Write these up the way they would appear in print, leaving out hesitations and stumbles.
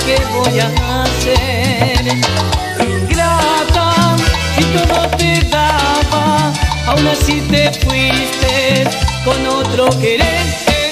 ¿qué voy a hacer? Ingrata, si todo te daba, aún así te fuiste con otro querer.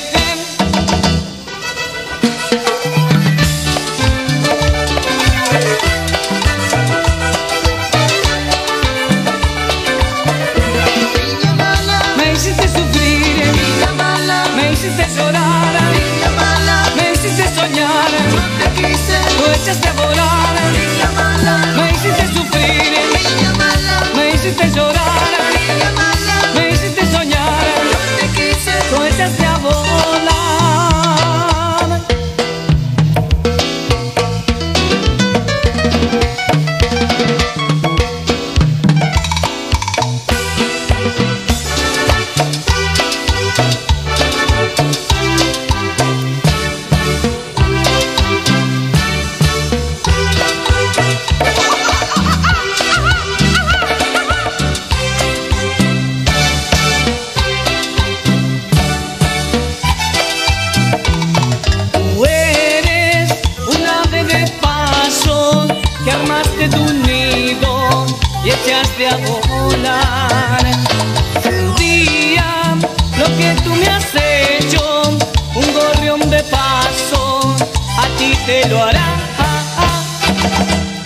Me hiciste sufrir, me hiciste llorar, me hiciste soñar, tú echaste a volar. Me hiciste sufrir, me hiciste llorar, me hiciste soñar, tú echaste a volar. Que armaste tu nido y echaste a volar. Un día lo que tú me has hecho, un gorrión de paso a ti te lo hará.